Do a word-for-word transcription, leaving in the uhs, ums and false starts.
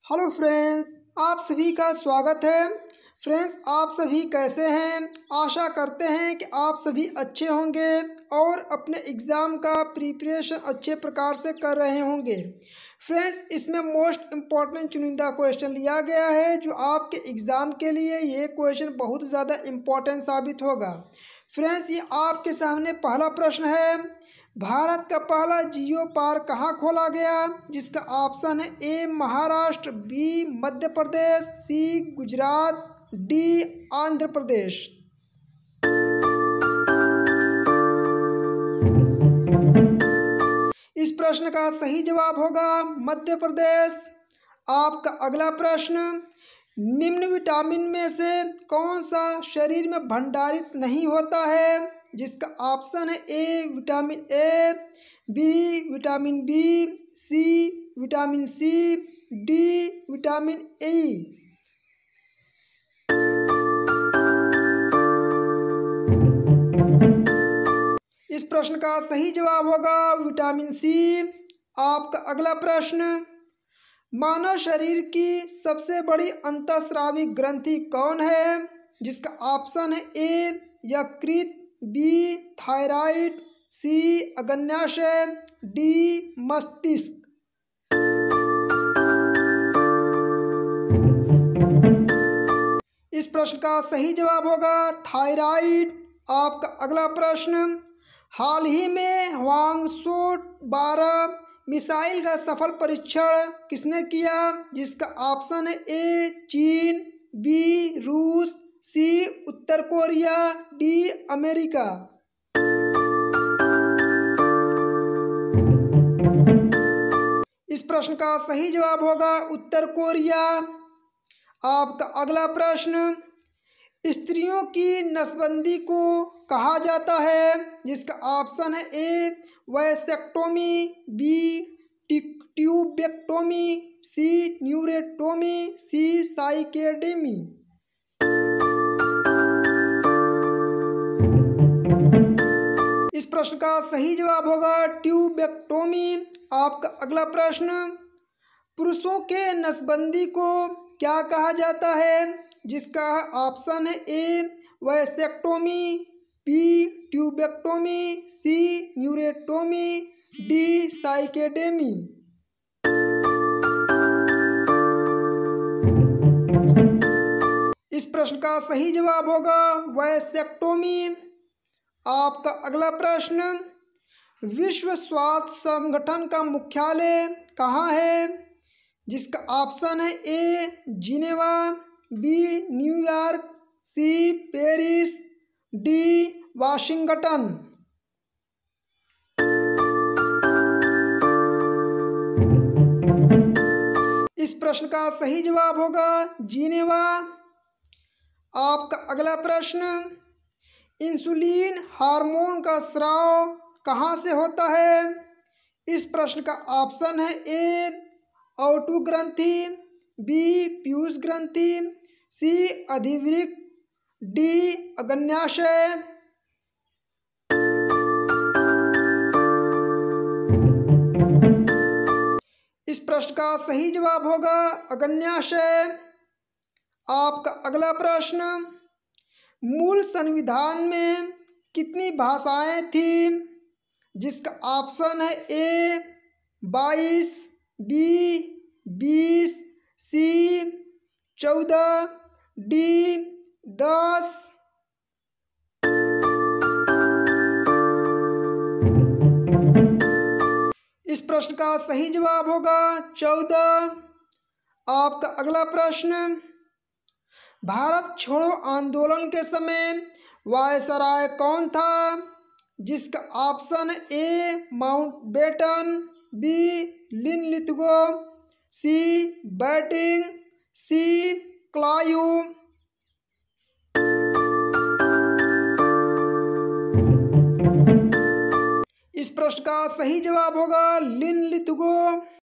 Hello friends, आप सभी का स्वागत है। फ्रेंड्स, आप सभी कैसे हैं? आशा करते हैं कि आप सभी अच्छे होंगे और अपने एग्ज़ाम का प्रिपरेशन अच्छे प्रकार से कर रहे होंगे। फ्रेंड्स, इसमें मोस्ट इम्पॉर्टेंट चुनिंदा क्वेश्चन लिया गया है जो आपके एग्ज़ाम के लिए ये क्वेश्चन बहुत ज़्यादा इम्पॉर्टेंट साबित होगा। फ्रेंड्स, ये आपके सामने पहला प्रश्न है। भारत का पहला जियो पार्क कहाँ खोला गया? जिसका ऑप्शन है A Maharashtra, B Madhya Pradesh, C Gujarat, D Andhra Pradesh. इस प्रश्न का सही जवाब होगा मध्य प्रदेश। आपका अगला प्रश्न, निम्न विटामिन में से कौन सा शरीर में भंडारित नहीं होता है? जिसका ऑप्शन है A vitamin A, B vitamin B, C vitamin C, D vitamin E. इस प्रश्न का सही जवाब होगा विटामिन सी। आपका अगला प्रश्न, मानव शरीर की सबसे बड़ी अंतःस्रावी ग्रंथि कौन है? जिसका ऑप्शन है ए यकृत, बी थायराइड, सी अग्न्याशय, डी मस्तिष्क। इस प्रश्न का सही जवाब होगा थायराइड। आपका अगला प्रश्न, हाल ही में हवांगसो बारह मिसाइल का सफल परीक्षण किसने किया? जिसका ऑप्शन है ए चीन, बी रूस, सी उत्तर कोरिया, डी अमेरिका। इस प्रश्न का सही जवाब होगा उत्तर कोरिया। आपका अगला प्रश्न, स्त्रियों की नसबंदी को कहा जाता है? जिसका ऑप्शन है A vasectomy, B tubectomy, C neurectomy, C साइकेडेमी। इस प्रश्न का सही जवाब होगा ट्यूबेक्टोमी। आपका अगला प्रश्न, पुरुषों के नसबंदी को क्या कहा जाता है? जिसका ऑप्शन है A vasectomy, B tubectomy, C neurectomy, D साइकेडेमी। इस प्रश्न का सही जवाब होगा वैसेक्टोमी। आपका अगला प्रश्न, विश्व स्वास्थ्य संगठन का मुख्यालय कहाँ है? जिसका ऑप्शन है A Geneva, B New York, C Paris, D Washington. इस प्रश्न का सही जवाब होगा जिनेवा। आपका अगला प्रश्न, इंसुलिन हार्मोन का स्राव कहाँ से होता है? इस प्रश्न का ऑप्शन है ए ओटू ग्रंथि, बी पीयूष ग्रंथि, सी अधिवृक्क, डी अग्न्याशय। इस प्रश्न का सही जवाब होगा अग्न्याशय। आपका अगला प्रश्न, मूल संविधान में कितनी भाषाएं थीं? जिसका ऑप्शन है ए बाईस, बी बीस, सी चौदह, डी दस। इस प्रश्न का सही जवाब होगा चौदह। आपका अगला प्रश्न, भारत छोड़ो आंदोलन के समय वायसराय कौन था? जिसका ऑप्शन है A Mountbatten, B Linlithgow, C Bentinck, C Clive. इस प्रश्न का सही जवाब होगा लिनलिथगो।